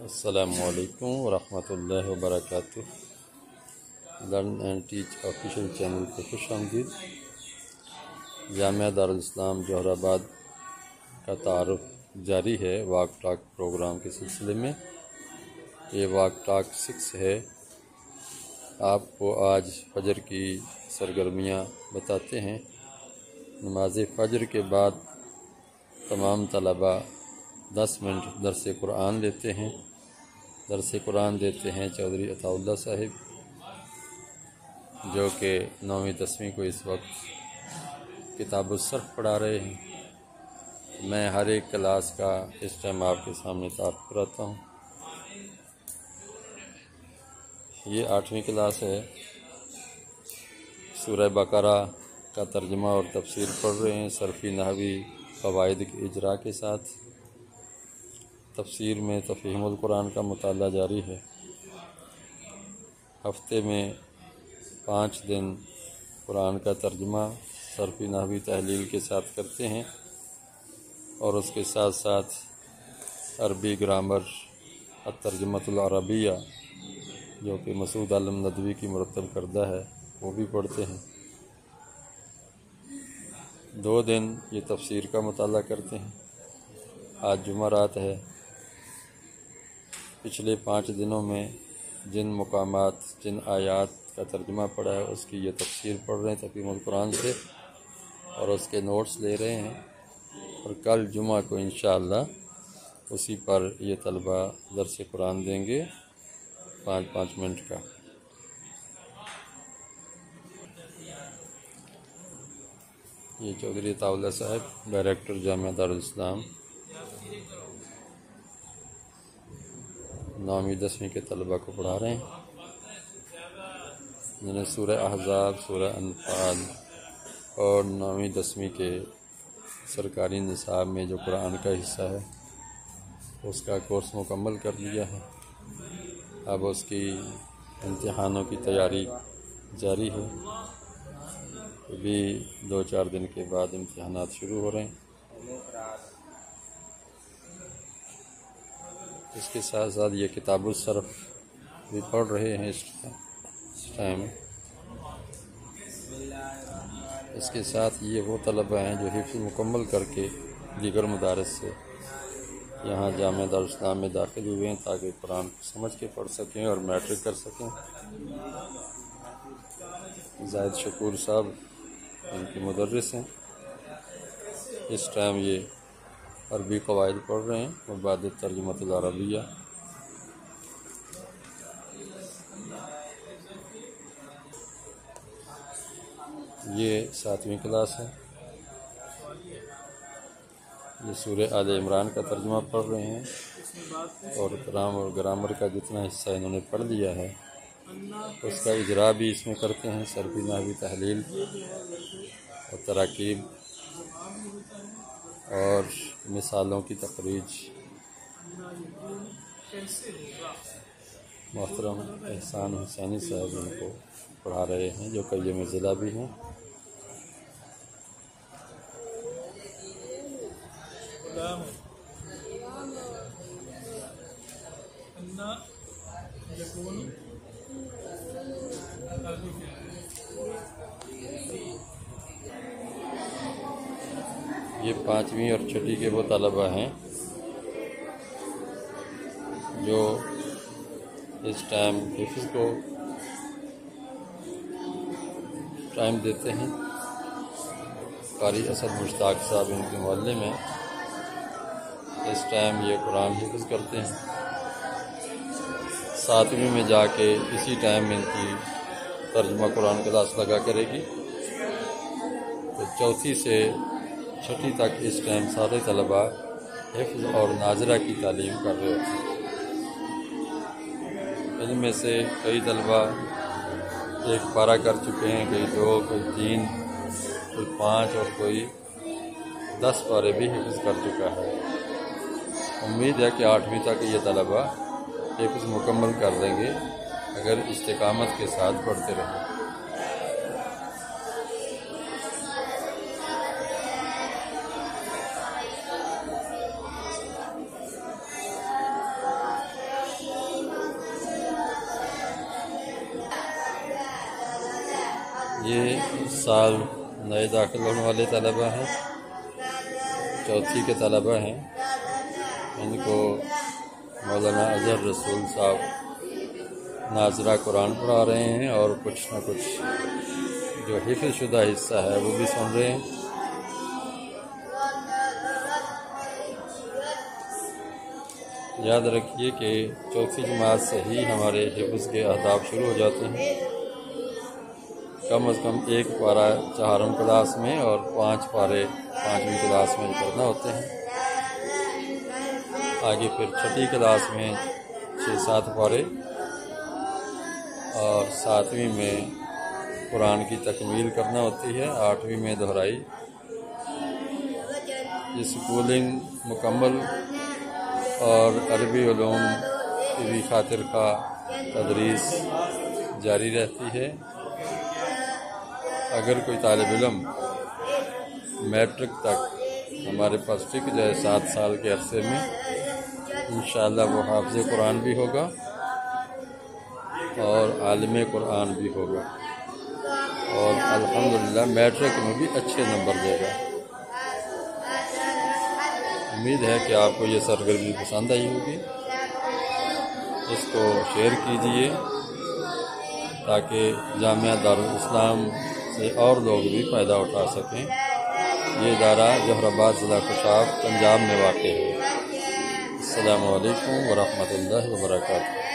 السلام علیکم ورحمۃ اللہ وبرکاتہ۔ Learn and teach official channel پہ خوش آمدید۔ جامعہ دارالاسلام جوہر آباد کا تعارف جاری ہے واک ٹاک پروگرام کے سلسلے میں۔ یہ واک ٹاک 6 ہے۔ آپ کو آج فجر کی سرگرمیاں بتاتے ہیں۔ نماز فجر کے بعد تمام طلباء 10 منٹ درس قرآن لیتے ہیں۔ درس قرآن دیتے ہیں چودھری عطا اللہ صاحب، جو کہ 9ویں 10ویں کو اس وقت کتاب الصرف پڑھا رہے ہیں۔ میں ہر ایک کلاس کا اس ٹائم آپ کے سامنے تعارف کراتا ہوں۔ یہ 8ویں کلاس ہے۔ سورہ بقرہ کا ترجمہ اور تفسیر پڑھ رہے ہیں صرفی نحوی قواعد کے اجراء کے ساتھ۔ تفسیر میں تفہیم القرآن کا مطالعہ جاری ہے۔ ہفتے میں 5 دن قرآن کا ترجمہ صرفی نحوی تحلیل کے ساتھ کرتے ہیں، اور اس کے ساتھ ساتھ عربی گرامر الترجمۃ العربیہ، جو کہ مسعود عالم ندوی کی مرتب کردہ ہے، وہ بھی پڑھتے ہیں۔ 2 دن یہ تفسیر کا مطالعہ کرتے ہیں۔ آج جمعرات ہے۔ پچھلے 5 دنوں میں جن مقامات، جن آیات کا ترجمہ پڑھا ہے، اس کی یہ تفسیر پڑھ رہے ہیں تفہیم القرآن سے، اور اس کے نوٹس لے رہے ہیں، اور کل جمعہ کو انشاءاللہ اسی پر یہ طلبہ درس قرآن دیں گے 5 منٹ کا۔ یہ چودھری عطا اللہ صاحب ڈائریکٹر جامعہ دارالاسلام 9ویں 10ویں کے طلبہ کو پڑھا رہے ہیں، جنہیں سورہ احزاب، سورہ انفال اور 9ویں 10ویں کے سرکاری نصاب میں جو قرآن کا حصہ ہے اس کا کورس مکمل کر لیا ہے۔ اب اس کی امتحانوں کی تیاری جاری ہے۔ ابھی 2-4 دن کے بعد امتحانات شروع ہو رہے ہیں۔ اس کے ساتھ ساتھ یہ کتاب الصرف بھی پڑھ رہے ہیں اس ٹائم۔ اس کے ساتھ یہ وہ طلبہ ہیں جو حفظ مکمل کر کے دیگر مدارس سے یہاں جامعہ دارالاسلام میں داخل ہوئے ہیں، تاکہ قرآن کو سمجھ کے پڑھ سکیں اور میٹرک کر سکیں۔ زاہد شکور صاحب ان کے مدرس ہیں۔ اس ٹائم یہ عربی قواعد پڑھ رہے ہیں اور بعد ترجمۃ العربیہ۔ یہ 7ویں کلاس ہے۔ یہ سورہ آل عمران کا ترجمہ پڑھ رہے ہیں، اور گرامر کا جتنا حصہ انہوں نے پڑھ لیا ہے اس کا اجراء بھی اس میں کرتے ہیں، صرفی نحوی تحلیل اور تراکیب اور مثالوں کی تخریج۔ محترم احسان حسینی صاحب ان کو پڑھا رہے ہیں، جو قیم ضلع بھی ہیں۔ یہ 5ویں اور 6ٹھی کے وہ طلبہ ہیں جو اس ٹائم حفظ کو ٹائم دیتے ہیں۔ قاری اسد مشتاق صاحب ان کے محلے میں اس ٹائم یہ قرآن حفظ کرتے ہیں۔ 7ویں میں جا کے اسی ٹائم ان کی ترجمہ قرآن کلاس لگا کرے گی، تو 4تھی سے 6ٹھی تک اس ٹائم سارے طلباء حفظ اور ناظرہ کی تعلیم کر رہے ہوتے ہیں۔ ان میں سے کئی طلباء 1 پارہ کر چکے ہیں، کئی 2، کوئی 3، کوئی 5 اور کوئی 10 پارے بھی حفظ کر چکا ہے۔ امید ہے کہ 8ویں تک یہ طلباء حفظ مکمل کر دیں گے اگر استقامت کے ساتھ پڑھتے رہیں۔ یہ سال نئے داخل ہونے والے طلبہ ہیں، چوتھی کے طلبہ ہیں، ان کو مولانا اظہر رسول صاحب ناظرہ قرآن پڑھا رہے ہیں اور کچھ نہ کچھ جو حفظ شدہ حصہ ہے وہ بھی سن رہے ہیں۔ یاد رکھیے کہ چوتھی جماعت سے ہی ہمارے حفظ کے اہداف شروع ہو جاتے ہیں، کم از کم 1 پارہ چہارم کلاس میں اور 5 پارے 5ویں کلاس میں پڑھنا ہوتے ہیں۔ آگے پھر 6ٹھی کلاس میں 6-7 پارے اور 7ویں میں قرآن کی تکمیل کرنا ہوتی ہے، 8ویں میں دہرائی۔ یہ سکولنگ مکمل اور عربی علوم کی بھی خاطر خواہ تدریس جاری رہتی ہے۔ اگر کوئی طالب علم میٹرک تک ہمارے پاس ٹک جائے 7 سال کے عرصے میں، انشاءاللہ وہ حافظ قرآن بھی ہوگا اور عالم قرآن بھی ہوگا، اور الحمدللہ میٹرک میں بھی اچھے نمبر دے گا۔ امید ہے کہ آپ کو یہ سرگرمی پسند آئی ہوگی، اس کو شیئر کیجیے تاکہ جامعہ دارالاسلام سے اور لوگ بھی فائدہ اٹھا سکیں۔ یہ ادارہ جوہر آباد ضلع کوشاب پنجاب میں واقع ہے۔ السلام علیکم ورحمۃ اللہ وبرکاتہ۔